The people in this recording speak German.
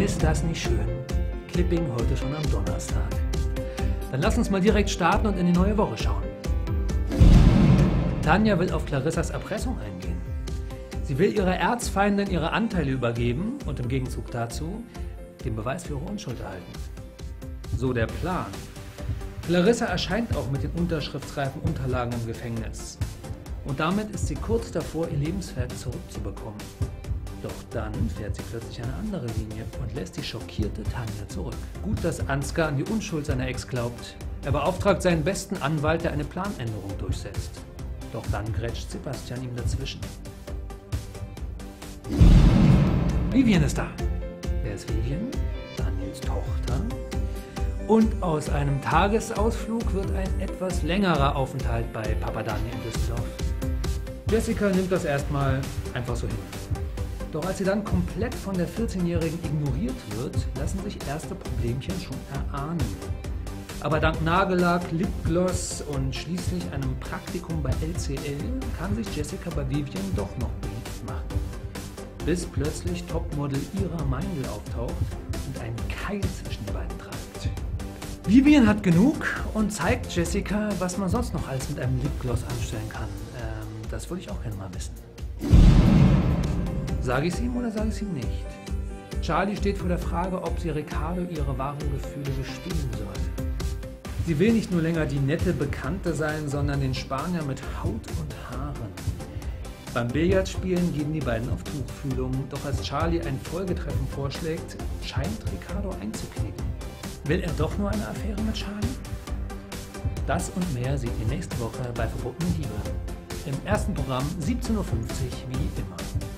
Ist das nicht schön? Clipping heute schon am Donnerstag. Dann lass uns mal direkt starten und in die neue Woche schauen. Tanja will auf Clarissas Erpressung eingehen. Sie will ihrer Erzfeindin ihre Anteile übergeben und im Gegenzug dazu den Beweis für ihre Unschuld erhalten. So der Plan. Clarissa erscheint auch mit den unterschriftsreifen Unterlagen im Gefängnis. Und damit ist sie kurz davor, ihr Lebenswerk zurückzubekommen. Doch dann fährt sie plötzlich eine andere Linie und lässt die schockierte Tanja zurück. Gut, dass Ansgar an die Unschuld seiner Ex glaubt. Er beauftragt seinen besten Anwalt, der eine Planänderung durchsetzt. Doch dann grätscht Sebastian ihm dazwischen. Vivian ist da. Wer ist Vivian? Daniels Tochter. Und aus einem Tagesausflug wird ein etwas längerer Aufenthalt bei Papa Daniel in Düsseldorf. Jessica nimmt das erstmal einfach so hin. Doch als sie dann komplett von der 14-Jährigen ignoriert wird, lassen sich erste Problemchen schon erahnen. Aber dank Nagellack, Lipgloss und schließlich einem Praktikum bei LCL kann sich Jessica bei Vivian doch noch beliebt machen. Bis plötzlich Topmodel Ira Meindl auftaucht und einen Keil zwischen die beiden treibt. Vivian hat genug und zeigt Jessica, was man sonst noch alles mit einem Lipgloss anstellen kann. Das würde ich auch gerne mal wissen. Sage ich es ihm oder sage ich es ihm nicht? Charlie steht vor der Frage, ob sie Ricardo ihre wahren Gefühle gestehen soll. Sie will nicht nur länger die nette Bekannte sein, sondern den Spanier mit Haut und Haaren. Beim Billardspielen gehen die beiden auf Tuchfühlung, doch als Charlie ein Folgetreffen vorschlägt, scheint Ricardo einzuknicken. Will er doch nur eine Affäre mit Charlie? Das und mehr seht ihr nächste Woche bei Verbotene Liebe. Im ersten Programm 17:50 Uhr wie immer.